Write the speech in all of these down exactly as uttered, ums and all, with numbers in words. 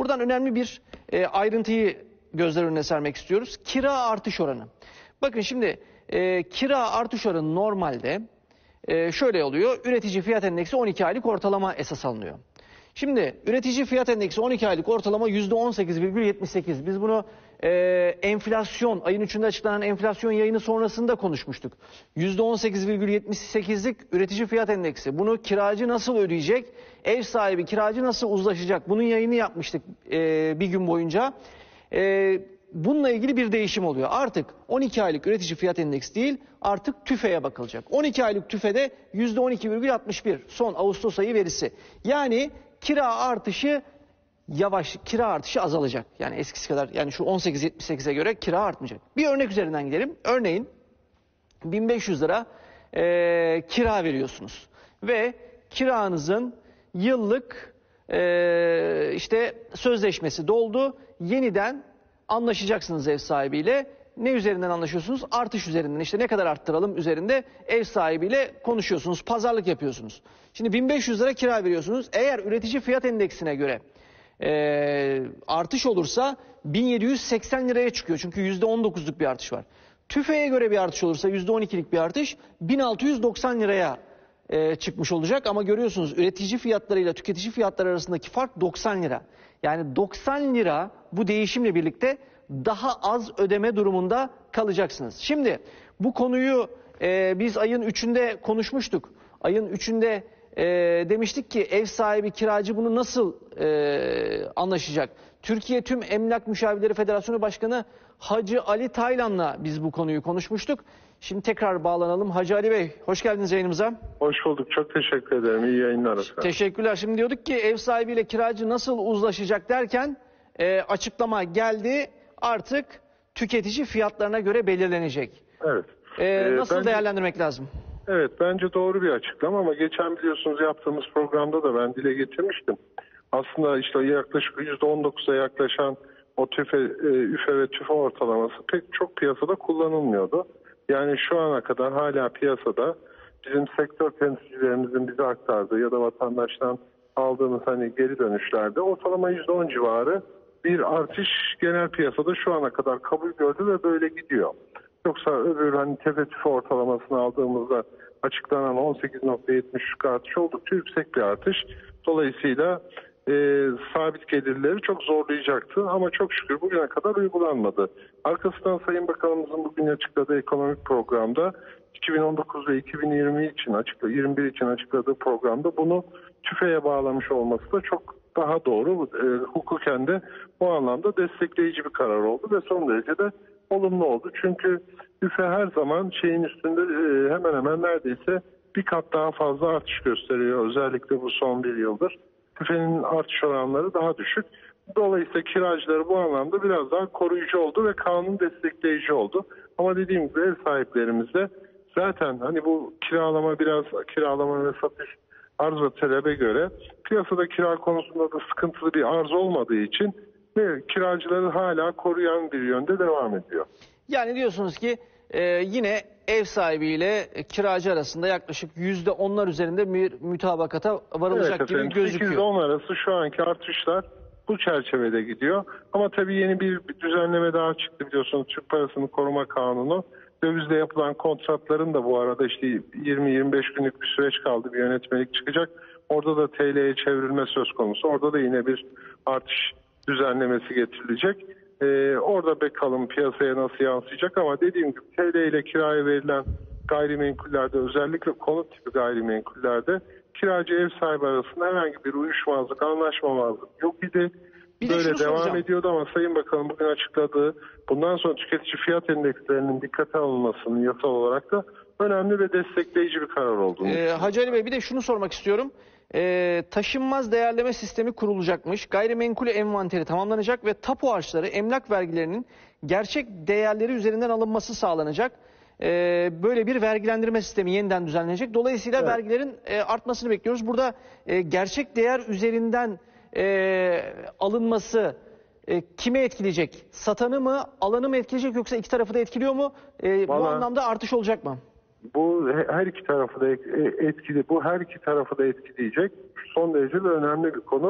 Buradan önemli bir e, ayrıntıyı gözler önüne sermek istiyoruz. Kira artış oranı. Bakın şimdi e, kira artış oranı normalde e, şöyle oluyor. Üretici fiyat endeksi on iki aylık ortalama esas alınıyor. Şimdi üretici fiyat endeksi on iki aylık ortalama yüzde on sekiz virgül yetmiş sekiz. Biz bunu e, enflasyon, ayın üçünde açıklanan enflasyon yayını sonrasında konuşmuştuk. yüzde on sekiz virgül yetmiş sekizlik üretici fiyat endeksi. Bunu kiracı nasıl ödeyecek? Ev sahibi, kiracı nasıl uzlaşacak? Bunun yayını yapmıştık e, bir gün boyunca. E, bununla ilgili bir değişim oluyor. Artık on iki aylık üretici fiyat endeksi değil, artık tüfeye bakılacak. on iki aylık tüfede yüzde on iki virgül altmış bir son Ağustos ayı verisi. Yani kira artışı yavaş, kira artışı azalacak. Yani eskisi kadar, yani şu on sekiz yetmiş sekize göre kira artmayacak. Bir örnek üzerinden gidelim. Örneğin bin beş yüz lira e, kira veriyorsunuz ve kiranızın yıllık e, işte sözleşmesi doldu. Yeniden anlaşacaksınız ev sahibiyle. Ne üzerinden anlaşıyorsunuz? Artış üzerinden. İşte ne kadar arttıralım üzerinde ev sahibiyle konuşuyorsunuz. Pazarlık yapıyorsunuz. Şimdi bin beş yüz lira kira veriyorsunuz. Eğer üretici fiyat endeksine göre e, artış olursa bin yedi yüz seksen liraya çıkıyor. Çünkü yüzde on dokuzluk bir artış var. TÜFE'ye göre bir artış olursa yüzde on ikilik bir artış bin altı yüz doksan liraya e, çıkmış olacak. Ama görüyorsunuz üretici fiyatlarıyla tüketici fiyatları arasındaki fark doksan lira. Yani doksan lira bu değişimle birlikte daha az ödeme durumunda kalacaksınız. Şimdi bu konuyu e, biz ayın üçünde konuşmuştuk. Ayın üçünde e, demiştik ki ev sahibi kiracı bunu nasıl e, anlaşacak? Türkiye Tüm Emlak Müşavirleri Federasyonu Başkanı Hacı Ali Taylan'la biz bu konuyu konuşmuştuk. Şimdi tekrar bağlanalım. Hacı Ali Bey, hoş geldiniz yayınımıza. Hoş bulduk. Çok teşekkür ederim. İyi yayınlar efendim. Teşekkürler. Şimdi diyorduk ki ev sahibiyle kiracı nasıl uzlaşacak derken e, açıklama geldi. Artık tüketici fiyatlarına göre belirlenecek. Evet. E, nasıl bence, değerlendirmek lazım? Evet, bence doğru bir açıklama ama geçen biliyorsunuz yaptığımız programda da ben dile getirmiştim. Aslında işte yaklaşık yüzde on dokuza yaklaşan o tüfe, üfe ve tüfe ortalaması pek çok piyasada kullanılmıyordu. Yani şu ana kadar hala piyasada bizim sektör temsilcilerimizin bize aktardığı ya da vatandaştan aldığımız hani geri dönüşlerde ortalama yüzde on civarı bir artış genel piyasada şu ana kadar kabul gördü ve böyle gidiyor. Yoksa öbür hani tefe tüfe ortalamasını aldığımızda açıklanan on sekiz nokta yetmişlik artış oldukça yüksek bir artış. Dolayısıyla e, sabit gelirleri çok zorlayacaktı ama çok şükür bugüne kadar uygulanmadı. Arkasından Sayın Bakanımızın bugün açıkladığı ekonomik programda iki bin on dokuz ve iki bin yirmi için açıkla, yirmi bir için açıkladığı programda bunu tüfeğe bağlamış olması da çok daha doğru. E, hukuken de bu anlamda destekleyici bir karar oldu ve son derece de olumlu oldu. Çünkü tüfe her zaman şeyin üstünde e, hemen hemen neredeyse bir kat daha fazla artış gösteriyor. Özellikle bu son bir yıldır. Tüfenin artış oranları daha düşük. Dolayısıyla kiracıları bu anlamda biraz daha koruyucu oldu ve kanun destekleyici oldu. Ama dediğim gibi ev sahiplerimiz de zaten hani bu kiralama biraz kiralama ve satış arz ve talebe göre piyasada kira konusunda da sıkıntılı bir arz olmadığı için ve kiracıları hala koruyan bir yönde devam ediyor. Yani diyorsunuz ki e, yine ev sahibiyle kiracı arasında yaklaşık yüzde onlar üzerinde bir mütabakata varılacak evet efendim, gibi gözüküyor. sekiz on arası şu anki artışlar bu çerçevede gidiyor. Ama tabii yeni bir düzenleme daha çıktı biliyorsunuz. Türk Parasını Koruma Kanunu. Dövizle yapılan kontratların da bu arada işte yirmi yirmi beş günlük bir süreç kaldı. Bir yönetmelik çıkacak. Orada da T L'ye çevrilme söz konusu. Orada da yine bir artış düzenlemesi getirilecek. Ee, orada bakalım piyasaya nasıl yansıyacak ama dediğim gibi T L ile kiraya verilen gayrimenkullerde özellikle konut tipi gayrimenkullerde kiracı ev sahibi arasında herhangi bir uyuşmazlık, anlaşmamazlık yok idi. Böyle devam soracağım. ediyordu ama Sayın Bakanım bugün açıkladığı bundan sonra tüketici fiyat endekslerinin dikkate alınmasının yasal olarak da önemli ve destekleyici bir karar olduğunu. Ee, Hacı Ali Bey bir de şunu sormak istiyorum. Ee, taşınmaz değerleme sistemi kurulacakmış. Gayrimenkul envanteri tamamlanacak ve tapu harçları, emlak vergilerinin gerçek değerleri üzerinden alınması sağlanacak. Ee, böyle bir vergilendirme sistemi yeniden düzenlenecek. Dolayısıyla evet. vergilerin e, artmasını bekliyoruz. Burada e, gerçek değer üzerinden e, alınması e, kime etkileyecek? Satanı mı, alanı mı etkileyecek yoksa iki tarafı da etkiliyor mu? E, bu anlamda artış olacak mı? Bu her iki tarafı da etkili. Bu her iki tarafı da etkileyecek. Son derece de önemli bir konu.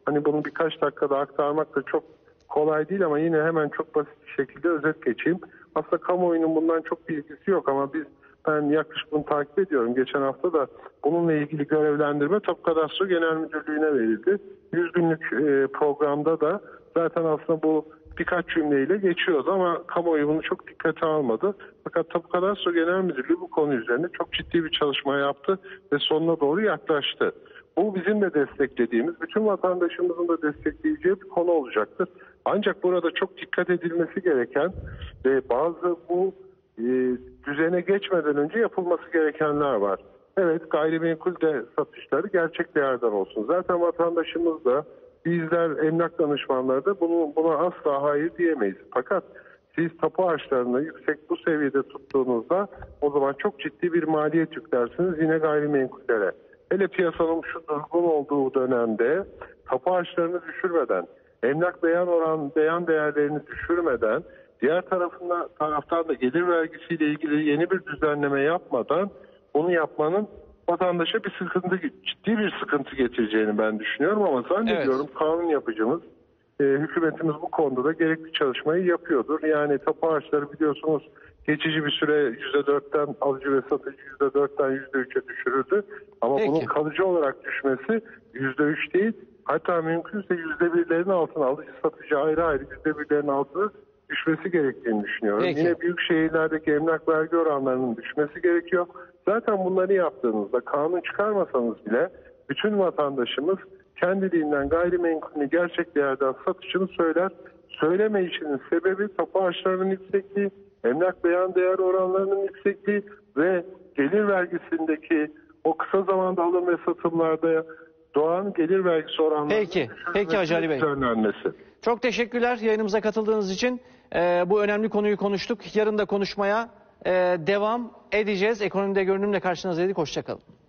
Hani bunu birkaç dakikada aktarmak da çok kolay değil ama yine hemen çok basit bir şekilde özet geçeyim. Aslında kamuoyunun bundan çok bir ilgisi yok ama biz ben yaklaşık bunu takip ediyorum. Geçen hafta da bununla ilgili görevlendirme Tapu Kadastro Genel Müdürlüğü'ne verildi. yüz günlük e, programda da zaten aslında bu birkaç cümleyle geçiyordu ama kamuoyu bunu çok dikkate almadı. Fakat Tapu Kadastro Genel Müdürlüğü bu konu üzerine çok ciddi bir çalışma yaptı ve sonuna doğru yaklaştı. Bu bizim de desteklediğimiz, bütün vatandaşımızın da destekleyeceği bir konu olacaktır. Ancak burada çok dikkat edilmesi gereken ve bazı bu e, düzene geçmeden önce yapılması gerekenler var. Evet, gayrimenkul de satışları gerçek değerden olsun. Zaten vatandaşımız da bizler, emlak danışmanları da bunu, buna asla hayır diyemeyiz. Fakat siz tapu harçlarını yüksek bu seviyede tuttuğunuzda o zaman çok ciddi bir maliyet yüklersiniz yine gayrimenkullere. Hele piyasanın şu durgun olduğu dönemde tapu harçlarını düşürmeden, emlak beyan oran beyan değerlerini düşürmeden, diğer tarafında taraftan da gelir vergisiyle ilgili yeni bir düzenleme yapmadan bunu yapmanın vatandaşa bir sıkıntı, ciddi bir sıkıntı getireceğini ben düşünüyorum ama zannediyorum evet. Kanun yapıcımız, e, hükümetimiz bu konuda da gerekli çalışmayı yapıyordur. Yani tapu harçları biliyorsunuz geçici bir süre yüzde dörtten alıcı ve satıcı yüzde dörtten yüzde üçe düşürüldü. Ama Peki. bunun kalıcı olarak düşmesi yüzde üç değil, hatta mümkünse yüzde birlerin altına, alıcı satıcı ayrı ayrı yüzde birlerin altına düşmesi gerektiğini düşünüyorum. Peki. Yine büyük şehirlerdeki emlak vergi oranlarının düşmesi gerekiyor. Zaten bunları yaptığınızda kanun çıkarmasanız bile bütün vatandaşımız kendiliğinden gayrimenkulünü gerçek değerden satışını söyler. Söyleme işinin sebebi tapu harçlarının yüksekliği, emlak beyan değer oranlarının yüksekliği ve gelir vergisindeki o kısa zamanda alım ve satımlarda doğan gelir vergisi oranlarının Peki, peki Hacı Ali Bey. düzenlenmesi. Çok teşekkürler yayınımıza katıldığınız için. Ee, bu önemli konuyu konuştuk. Yarın da konuşmaya e, devam edeceğiz. Ekonomide Görünüm'le karşınızdaydık. Hoşça kalın.